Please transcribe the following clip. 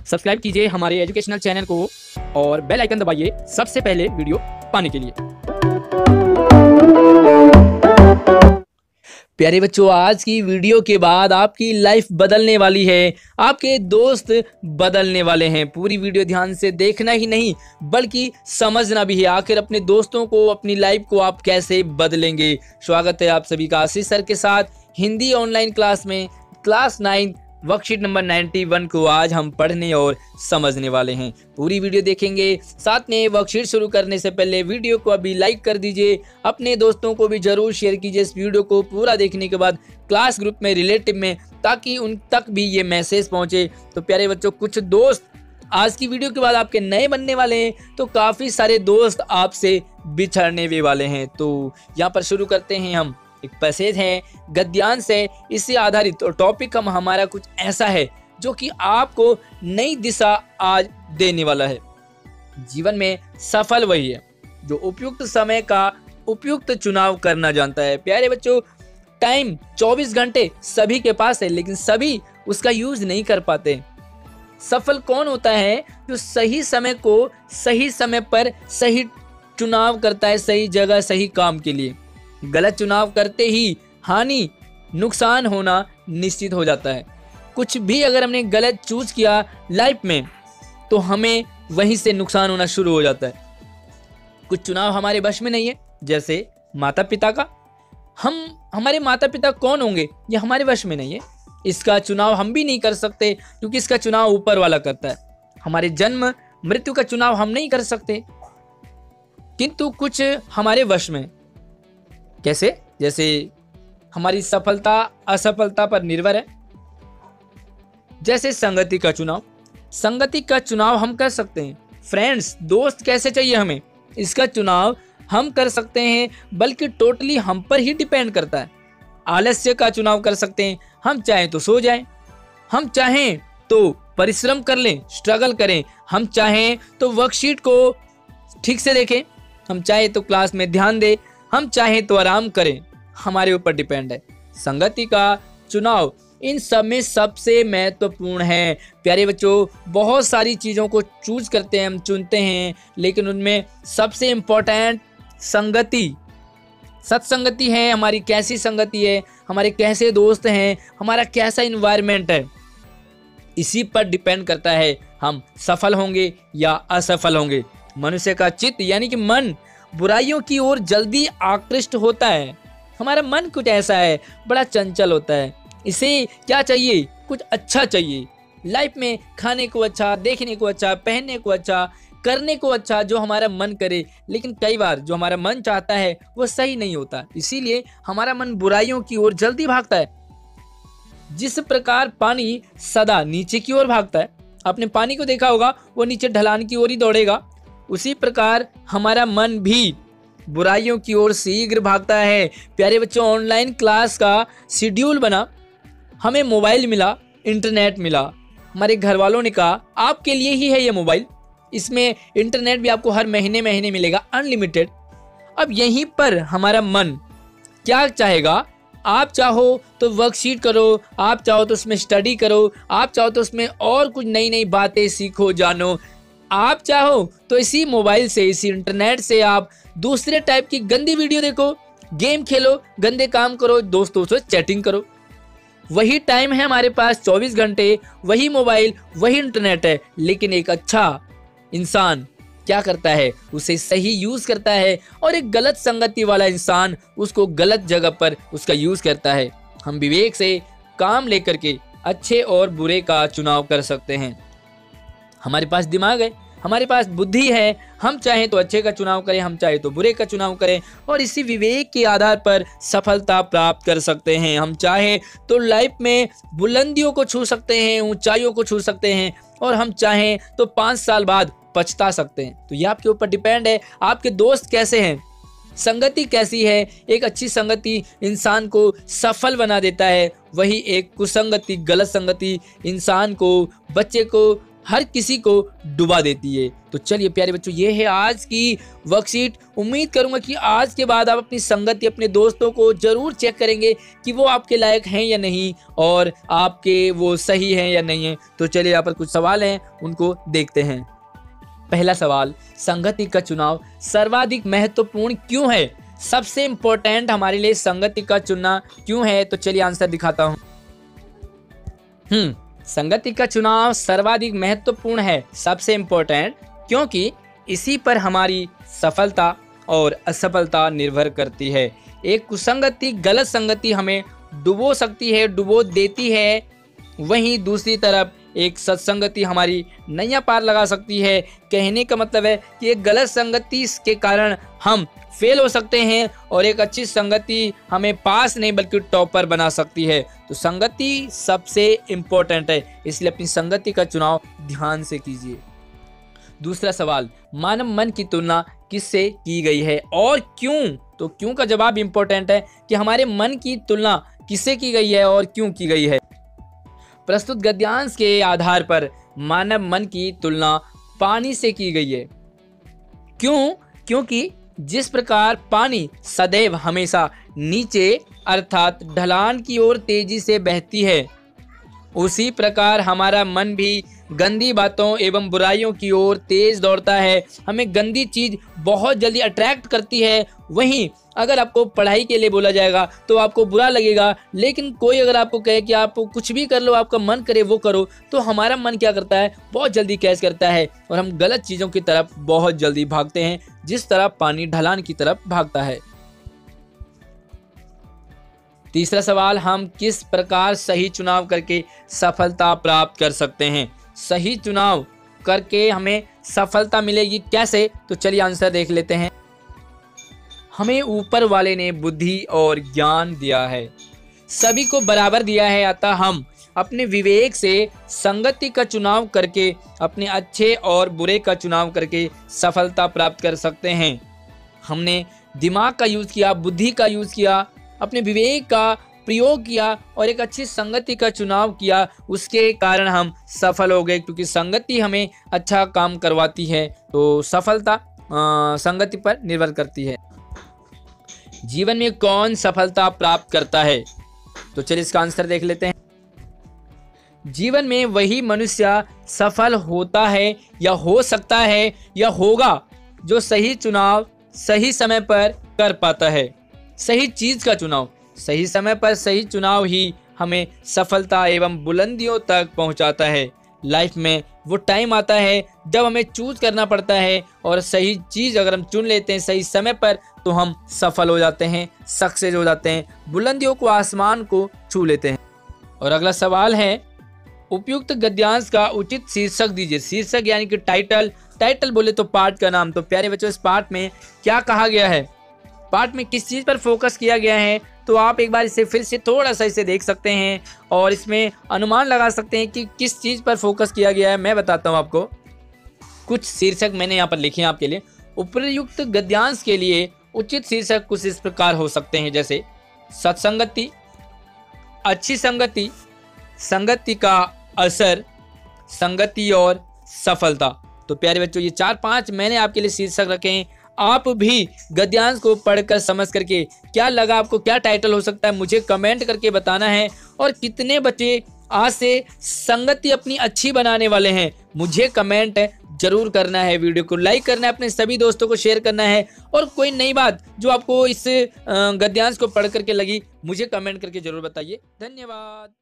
Subscribe कीजिए हमारे educational channel को और बेल आइकन दबाइए सबसे पहले वीडियो पाने के लिए। प्यारे बच्चों, आज की वीडियो के बाद आपकी लाइफ बदलने वाली है, आपके दोस्त बदलने वाले हैं। पूरी वीडियो ध्यान से देखना ही नहीं बल्कि समझना भी है, आखिर अपने दोस्तों को, अपनी लाइफ को आप कैसे बदलेंगे। स्वागत है आप सभी का आशीष सर के साथ हिंदी ऑनलाइन क्लास में। क्लास 9 वर्कशीट नंबर 91 को आज हम पढ़ने और समझने वाले हैं। पूरी वीडियो देखेंगे। साथ में वर्कशीट शुरू करने से पहले वीडियो को अभी लाइक कर दीजिए, अपने दोस्तों को भी जरूर शेयर कीजिए इस वीडियो को पूरा देखने के बाद क्लास ग्रुप में, रिलेटिव में, ताकि उन तक भी ये मैसेज पहुंचे। तो प्यारे बच्चों, कुछ दोस्त आज की वीडियो के बाद आपके नए बनने वाले हैं, तो काफ़ी सारे दोस्त आपसे बिछड़ने भी वाले हैं। तो यहाँ पर शुरू करते हैं हम। एक पैसेज है गद्यांश है, इससे आधारित और टॉपिक हमारा कुछ ऐसा है जो कि आपको नई दिशा आज देने वाला है। जीवन में सफल वही है जो उपयुक्त समय का उपयुक्त चुनाव करना जानता है। प्यारे बच्चों, टाइम 24 घंटे सभी के पास है, लेकिन सभी उसका यूज नहीं कर पाते। सफल कौन होता है? जो सही समय को सही समय पर सही चुनाव करता है, सही जगह सही काम के लिए। गलत चुनाव करते ही हानि, नुकसान होना निश्चित हो जाता है। कुछ भी अगर हमने गलत चूज किया लाइफ में तो हमें वहीं से नुकसान होना शुरू हो जाता है। कुछ चुनाव हमारे वश में नहीं है, जैसे माता पिता का। हमारे माता पिता कौन होंगे ये हमारे वश में नहीं है, इसका चुनाव हम भी नहीं कर सकते क्योंकि इसका चुनाव ऊपर वाला करता है। हमारे जन्म मृत्यु का चुनाव हम नहीं कर सकते, किंतु कुछ हमारे वश में। कैसे? जैसे हमारी सफलता असफलता पर निर्भर है। जैसे संगति का चुनाव, संगति का चुनाव हम कर सकते हैं। फ्रेंड्स, दोस्त कैसे चाहिए हमें, इसका चुनाव हम कर सकते हैं, बल्कि टोटली हम पर ही डिपेंड करता है। आलस्य का चुनाव कर सकते हैं, हम चाहें तो सो जाएं, हम चाहें तो परिश्रम कर लें, स्ट्रगल करें, हम चाहें तो वर्कशीट को ठीक से देखें, हम चाहें तो क्लास में ध्यान दें, हम चाहें तो आराम करें, हमारे ऊपर डिपेंड है। संगति का चुनाव इन सब में सबसे महत्वपूर्ण है। प्यारे बच्चों, बहुत सारी चीज़ों को चूज करते हैं, हम चुनते हैं, लेकिन उनमें सबसे इम्पोर्टेंट संगति, सत्संगति है। हमारी कैसी संगति है, हमारे कैसे दोस्त हैं, हमारा कैसा इन्वायरमेंट है, इसी पर डिपेंड करता है हम सफल होंगे या असफल होंगे। मनुष्य का चित्त यानी कि मन बुराइयों की ओर जल्दी आकृष्ट होता है। हमारा मन कुछ ऐसा है, बड़ा चंचल होता है। इसे क्या चाहिए? कुछ अच्छा चाहिए लाइफ में, खाने को अच्छा, देखने को अच्छा, पहनने को अच्छा, करने को अच्छा, जो हमारा मन करे। लेकिन कई बार जो हमारा मन चाहता है वो सही नहीं होता, इसीलिए हमारा मन बुराइयों की ओर जल्दी भागता है। जिस प्रकार पानी सदा नीचे की ओर भागता है, आपने पानी को देखा होगा, वो नीचे ढलान की ओर ही दौड़ेगा, उसी प्रकार हमारा मन भी बुराइयों की ओर शीघ्र भागता है। प्यारे बच्चों, ऑनलाइन क्लास का शेड्यूल बना, हमें मोबाइल मिला, इंटरनेट मिला, हमारे घर वालों ने कहा आपके लिए ही है ये मोबाइल, इसमें इंटरनेट भी आपको हर महीने मिलेगा, अनलिमिटेड। अब यहीं पर हमारा मन क्या चाहेगा? आप चाहो तो वर्कशीट करो, आप चाहो तो उसमें स्टडी करो, आप चाहो तो उसमें और कुछ नई नई बातें सीखो, जानो, आप चाहो तो इसी मोबाइल से, इसी इंटरनेट से आप दूसरे टाइप की गंदी वीडियो देखो, गेम खेलो, गंदे काम करो, दोस्तों से चैटिंग करो। वही टाइम है हमारे पास 24 घंटे, वही मोबाइल, वही इंटरनेट है, लेकिन एक अच्छा इंसान क्या करता है? उसे सही यूज करता है, और एक गलत संगति वाला इंसान उसको गलत जगह पर उसका यूज करता है। हम विवेक से काम लेकर के अच्छे और बुरे का चुनाव कर सकते हैं। हमारे पास दिमाग है, हमारे पास बुद्धि है, हम चाहें तो अच्छे का चुनाव करें, हम चाहें तो बुरे का चुनाव करें, और इसी विवेक के आधार पर सफलता प्राप्त कर सकते हैं। हम चाहें तो लाइफ में बुलंदियों को छू सकते हैं, ऊंचाइयों को छू सकते हैं, और हम चाहें तो 5 साल बाद पछता सकते हैं। तो ये आपके ऊपर डिपेंड है, आपके दोस्त कैसे हैं, संगति कैसी है। एक अच्छी संगति इंसान को सफल बना देता है, वही एक कुसंगति, गलत संगति इंसान को, बच्चे को हर किसी को डुबा देती है। तो चलिए प्यारे बच्चों, ये है आज की वर्कशीट। उम्मीद करूंगा कि आज के बाद आप अपनी संगति, अपने दोस्तों को जरूर चेक करेंगे कि वो आपके लायक हैं या नहीं, और आपके वो सही हैं या नहीं है। तो चलिए यहाँ पर कुछ सवाल हैं, उनको देखते हैं। पहला सवाल, संगति का चुनाव सर्वाधिक महत्वपूर्ण क्यों है? सबसे इंपॉर्टेंट हमारे लिए संगति का चुनना क्यों है? तो चलिए आंसर दिखाता हूं। संगति का चुनाव सर्वाधिक महत्वपूर्ण है, सबसे इंपॉर्टेंट, क्योंकि इसी पर हमारी सफलता और असफलता निर्भर करती है। एक कुसंगति, गलत संगति हमें डुबो सकती है, डुबो देती है। वहीं दूसरी तरफ एक सत्संगति हमारी नैया पार लगा सकती है। कहने का मतलब है कि एक गलत संगति के कारण हम फेल हो सकते हैं, और एक अच्छी संगति हमें पास नहीं बल्कि टॉपर बना सकती है। तो संगति सबसे इम्पोर्टेंट है, इसलिए अपनी संगति का चुनाव ध्यान से कीजिए। दूसरा सवाल, मानव मन की तुलना किससे की गई है और क्यों? तो क्यों का जवाब इम्पोर्टेंट है कि हमारे मन की तुलना किससे की गई है और क्यों की गई है। प्रस्तुत गद्यांश के आधार पर मानव मन की तुलना पानी से की गई है। क्यों? क्योंकि जिस प्रकार पानी सदैव हमेशा नीचे अर्थात ढलान की ओर तेजी से बहती है, उसी प्रकार हमारा मन भी गंदी बातों एवं बुराइयों की ओर तेज दौड़ता है। हमें गंदी चीज बहुत जल्दी अट्रैक्ट करती है। वहीं अगर आपको पढ़ाई के लिए बोला जाएगा तो आपको बुरा लगेगा, लेकिन कोई अगर आपको कहे कि आप कुछ भी कर लो, आपका मन करे वो करो, तो हमारा मन क्या करता है, बहुत जल्दी कैच करता है और हम गलत चीज़ों की तरफ बहुत जल्दी भागते हैं, जिस तरह पानी ढलान की तरफ भागता है। तीसरा सवाल, हम किस प्रकार सही चुनाव करके सफलता प्राप्त कर सकते हैं? सही चुनाव करके हमें सफलता मिलेगी कैसे? तो चलिए आंसर देख लेते हैं। हमें ऊपर वाले ने बुद्धि और ज्ञान दिया है, सभी को बराबर दिया है, अतः हम अपने विवेक से संगति का चुनाव करके, अपने अच्छे और बुरे का चुनाव करके सफलता प्राप्त कर सकते हैं। हमने दिमाग का यूज़ किया, बुद्धि का यूज़ किया, अपने विवेक का प्रयोग किया और एक अच्छी संगति का चुनाव किया, उसके कारण हम सफल हो गए, क्योंकि संगति हमें अच्छा काम करवाती है। तो सफलता संगति पर निर्भर करती है। जीवन में कौन सफलता प्राप्त करता है? तो चलिए इसका आंसर देख लेते हैं। जीवन में वही मनुष्य सफल होता है या हो सकता है या होगा जो सही चुनाव सही समय पर कर पाता है। सही चीज का चुनाव, सही समय पर सही चुनाव ही हमें सफलता एवं बुलंदियों तक पहुंचाता है। लाइफ में वो टाइम आता है जब हमें चूज करना पड़ता है, और सही चीज अगर हम चुन लेते हैं सही समय पर तो हम सफल हो जाते हैं, सक्सेस हो जाते हैं, बुलंदियों को, आसमान को छू लेते हैं। और अगला सवाल है, उपयुक्त गद्यांश का उचित शीर्षक दीजिए। शीर्षक यानी कि टाइटल, टाइटल बोले तो पाठ का नाम। तो प्यारे बच्चों, इस पाठ में क्या कहा गया है, पाठ में किस चीज़ पर फोकस किया गया है, तो आप एक बार इसे फिर से थोड़ा सा इसे देख सकते हैं और इसमें अनुमान लगा सकते हैं कि किस चीज़ पर फोकस किया गया है। मैं बताता हूँ आपको। कुछ शीर्षक मैंने यहाँ पर लिखे हैं आपके लिए। उपयुक्त गद्यांश के लिए उचित शीर्षक कुछ इस प्रकार हो सकते हैं, जैसे सत्संगति, अच्छी संगति, संगति का असर, संगति और सफलता। तो प्यारे बच्चों, ये 4-5 मैंने आपके लिए शीर्षक रखे हैं। आप भी गद्यांश को पढ़कर समझ करके क्या लगा आपको, क्या टाइटल हो सकता है, मुझे कमेंट करके बताना है। और कितने बच्चे आज से संगति अपनी अच्छी बनाने वाले हैं, मुझे कमेंट जरूर करना है। वीडियो को लाइक करना है, अपने सभी दोस्तों को शेयर करना है। और कोई नई बात जो आपको इस गद्यांश को पढ़ करके लगी, मुझे कमेंट करके जरूर बताइए। धन्यवाद।